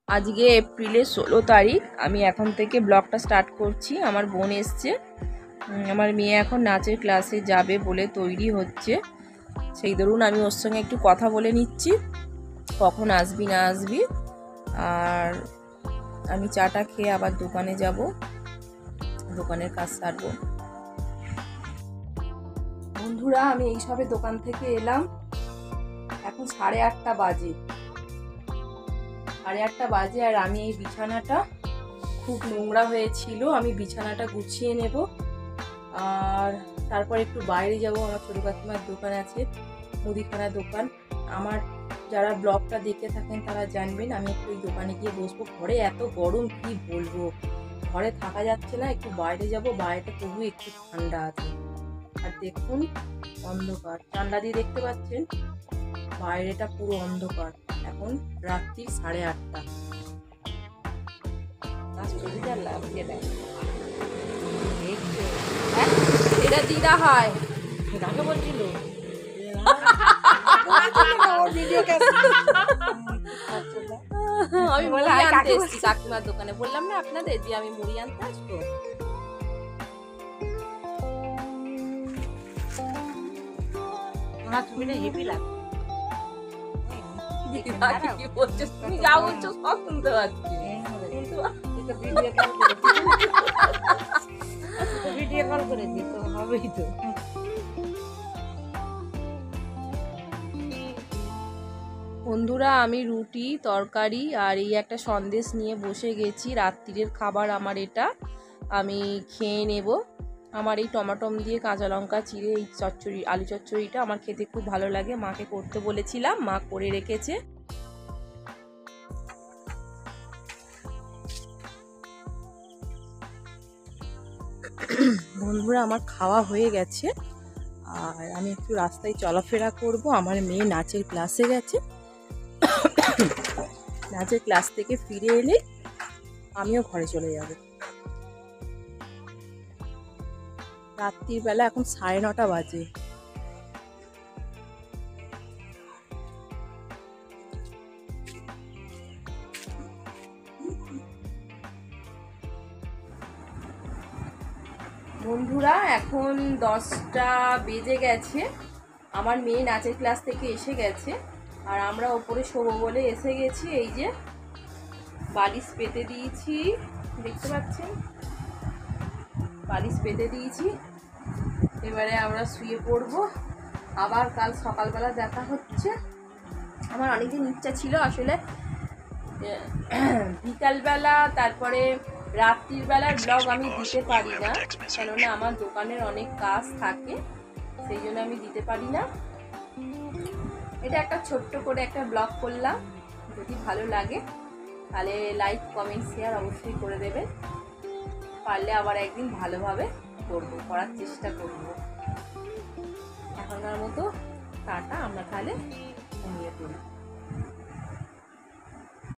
আজকে এপ্রিলের 16 তারিখ। আমি এখন থেকে ব্লগটা স্টার্ট করছি। আমার বোন এসছে, আমার মেয়ে এখন নাচের ক্লাসে যাবে বলে তৈরি হচ্ছে। সেই ধরুন আমি ওর সঙ্গে একটু কথা বলে নিচ্ছি, কখন আসবি না আসবি। আর আমি চাটা খেয়ে আবার দোকানে যাব, দোকানের কাজ সারবো। বন্ধুরা, আমি এই সবে দোকান থেকে এলাম। এখন 8:30 বাজে, 8:30 বাজে। আর আমি এই বিছানাটা খুব নোংরা হয়েছিল, আমি বিছানাটা গুছিয়ে নেব। আর তারপর একটু বাইরে যাব, আমার ছোটো কাকিমার দোকান আছে, মুদিখানা দোকান। আমার যারা ব্লগটা দেখে থাকেন তারা জানবেন, আমি একটু ওই দোকানে গিয়ে বসবো। ঘরে এত গরম, কি বলবো, ঘরে থাকা যাচ্ছে না। একটু বাইরে যাব, বাইরেটা তবু একটু ঠান্ডা আছে। আর দেখুন অন্ধকার, জানলা দিয়ে দেখতে পাচ্ছেন বাইরেটা পুরো অন্ধকার। এখন রাত্রি 8:30। এটা দিদা হয়, কাকে বলছিল? আমি মুড়ি আনতে এসেছি কাকিমার দোকানে, বললাম না আপনাদের যে আমি মুড়ি আনতে আসবো। তুমি যা বলছো সব শুনতে পাচ্ছি। ভিডিও কল করে দিই তো, হবেই তো। বন্ধুরা, আমি রুটি তরকারি আর এই একটা সন্দেশ নিয়ে বসে গেছি। রাত্রিরের খাবার আমার এটা, আমি খেয়ে নেব। আমার এই টমাটম দিয়ে কাঁচা লঙ্কা চিড়ে এই চচ্চড়ি, আলু চচ্চড়িটা আমার খেতে খুব ভালো লাগে। মাকে করতে বলেছিলাম, মা করে রেখেছে। বন্ধুরা, আমার খাওয়া হয়ে গেছে আর আমি একটু রাস্তায় চলাফেরা করব। আমার মেয়ে নাচের ক্লাসে গেছে, নাচের ক্লাস থেকে ফিরে এলে আমিও ঘরে চলে যাব। রাত্রির বেলা এখন 9:30 বাজে। বন্ধুরা, এখন 10টা বেজে গেছে। আমার মেয়ে নাচের ক্লাস থেকে এসে গেছে আর আমরা ওপরে শোবো বলে এসে গেছি। এই যে বালিশ পেতে দিয়েছি, দেখতে পাচ্ছেন, বালিশ পেতে দিয়েছি। এবারে আমরা শুয়ে পড়বো, আবার কাল সকালবেলা দেখা হচ্ছে। আমার অনেকদিন ইচ্ছা ছিল আসলে বিকালবেলা তারপরে রাত্রির বেলার ব্লগ আমি দিতে পারি না, কেননা আমার দোকানের অনেক কাজ থাকে, সেই জন্য আমি দিতে পারি না। এটা একটা ছোট্ট করে একটা ব্লগ করলাম। যদি ভালো লাগে তাহলে লাইক কমেন্ট শেয়ার অবশ্যই করে দেবেন। পারলে আবার একদিন ভালোভাবে করার চেষ্টা করব। এখনকার মতো টাটা, আমরা তাহলে ঘুমিয়ে পড়ি।